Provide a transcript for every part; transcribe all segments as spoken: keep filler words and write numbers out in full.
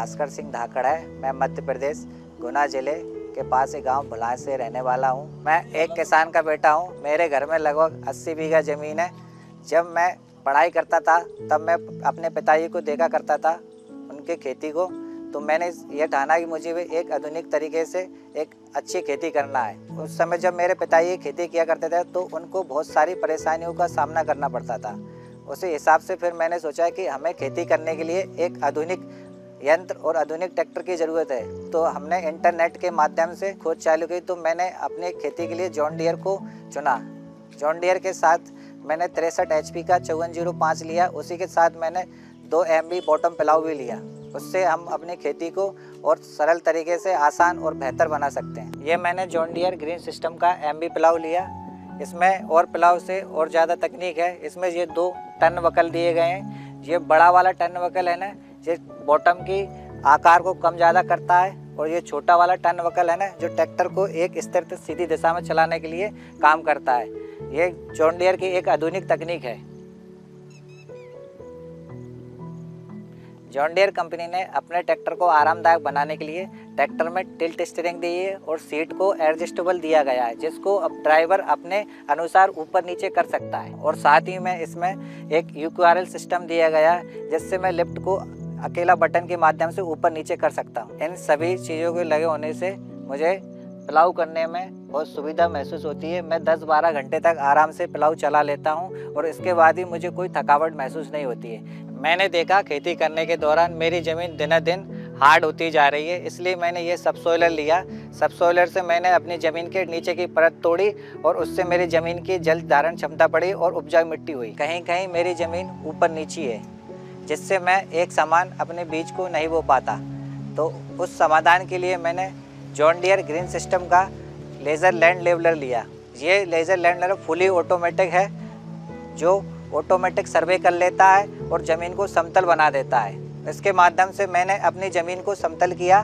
भास्कर सिंह धाकड़ है। मैं मध्य प्रदेश गुना जिले के पास एक गांव भुलाए से रहने वाला हूं। मैं एक किसान का बेटा हूं। मेरे घर में लगभग अस्सी बीघा ज़मीन है। जब मैं पढ़ाई करता था तब मैं अपने पिताजी को देखा करता था उनके खेती को, तो मैंने ये ठाना कि मुझे भी एक आधुनिक तरीके से एक अच्छी खेती करना है। उस समय जब मेरे पिताजी खेती किया करते थे तो उनको बहुत सारी परेशानियों का सामना करना पड़ता था। उसी हिसाब से फिर मैंने सोचा कि हमें खेती करने के लिए एक आधुनिक यंत्र और आधुनिक ट्रैक्टर की ज़रूरत है। तो हमने इंटरनेट के माध्यम से खोज चालू की, तो मैंने अपनी खेती के लिए जॉन डियर को चुना। जॉन डियर के साथ मैंने तिरसठ एच पी का चौवन जीरो पाँच लिया। उसी के साथ मैंने दो एम बी बॉटम प्लाऊ भी लिया। उससे हम अपनी खेती को और सरल तरीके से आसान और बेहतर बना सकते हैं। ये मैंने जॉन डियर ग्रीन सिस्टम का एम बी प्लाऊ लिया। इसमें और प्लाऊ से और ज़्यादा तकनीक है। इसमें ये दो टन वकल दिए गए हैं। ये बड़ा वाला टन वकल है ना, ये बॉटम की आकार को कम ज़्यादा करता है, और ये छोटा वाला टन वकल है ना, जो ट्रैक्टर को एक स्थिर सीधी दिशा में चलाने के लिए काम करता है। ये जॉन डियर की एक आधुनिक तकनीक है। जॉन डियर कंपनी ने अपने ट्रैक्टर को आरामदायक बनाने के लिए ट्रैक्टर में टिल्ट स्टीयरिंग दी है और सीट को एडजस्टेबल दिया गया है, जिसको अब ड्राइवर अपने अनुसार ऊपर नीचे कर सकता है। और साथ ही में इसमें एक U Q R L system दिया गया है, जिससे मैं लिफ्ट को अकेला बटन के माध्यम से ऊपर नीचे कर सकता हूँ। इन सभी चीज़ों के लगे होने से मुझे प्लाऊ करने में बहुत सुविधा महसूस होती है। मैं दस बारह घंटे तक आराम से प्लाऊ चला लेता हूँ और इसके बाद ही मुझे कोई थकावट महसूस नहीं होती है। मैंने देखा खेती करने के दौरान मेरी ज़मीन दिन दिन हार्ड होती जा रही है, इसलिए मैंने ये सबसॉइलर लिया। सबसॉइलर से मैंने अपनी ज़मीन के नीचे की परत तोड़ी और उससे मेरी ज़मीन की जल धारण क्षमता बढ़ी और उपजाऊ मिट्टी हुई। कहीं कहीं मेरी ज़मीन ऊपर नीची है, जिससे मैं एक समान अपने बीज को नहीं बो पाता। तो उस समाधान के लिए मैंने जॉन डियर ग्रीन सिस्टम का लेज़र लैंड लेवलर लिया। ये laser land leveller fully automatic है, जो ऑटोमेटिक सर्वे कर लेता है और ज़मीन को समतल बना देता है। इसके माध्यम से मैंने अपनी ज़मीन को समतल किया।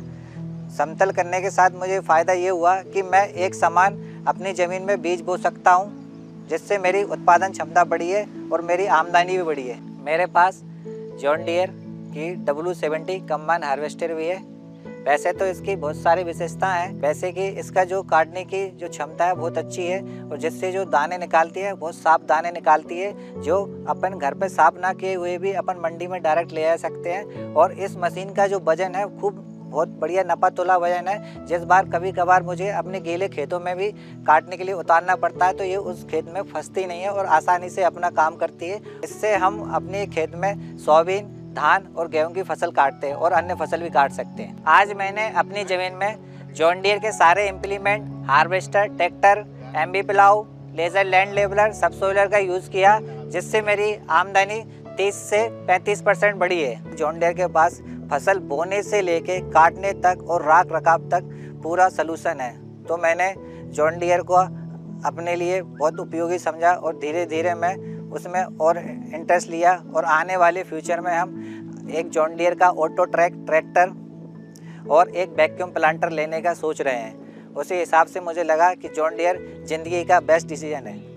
समतल करने के साथ मुझे फ़ायदा ये हुआ कि मैं एक समान अपनी ज़मीन में बीज बो सकता हूँ, जिससे मेरी उत्पादन क्षमता बढ़ी है और मेरी आमदनी भी बढ़ी है। मेरे पास जॉन डियर की डब्ल्यू सेवेंटी कम्बाइन हार्वेस्टर भी है। वैसे तो इसकी बहुत सारी विशेषताएं हैं, वैसे कि इसका जो काटने की जो क्षमता है बहुत अच्छी है, और जिससे जो दाने निकालती है बहुत साफ दाने निकालती है, जो अपन घर पे साफ ना किए हुए भी अपन मंडी में डायरेक्ट ले आ सकते हैं। और इस मशीन का जो वजन है खूब बहुत बढ़िया नपा तोला वजन है। जिस बार कभी कभार मुझे अपने गीले खेतों में भी काटने के लिए उतारना पड़ता है, तो ये उस खेत में फंसती नहीं है और आसानी से अपना काम करती है। इससे हम अपने खेत में सोयाबीन, धान और गेहूं की फसल काटते हैं और अन्य फसल भी काट सकते हैं। आज मैंने अपनी ज़मीन में जॉन डियर के सारे implement, harvester, tractor, M B plough, laser land leveller, subsoiler का यूज़ किया, जिससे मेरी आमदनी तीस से पैंतीस परसेंट बढ़ी है। जॉन डियर के पास फसल बोने से लेके काटने तक और राख रखाव तक पूरा सलूशन है। तो मैंने जॉन डियर को अपने लिए बहुत उपयोगी समझा और धीरे धीरे मैं उसमें और इंटरेस्ट लिया। और आने वाले फ्यूचर में हम एक जॉन डियर का ऑटो ट्रैक ट्रैक्टर और एक वैक्यूम प्लांटर लेने का सोच रहे हैं। उसी हिसाब से मुझे लगा कि जॉन डियर ज़िंदगी का बेस्ट डिसीजन है।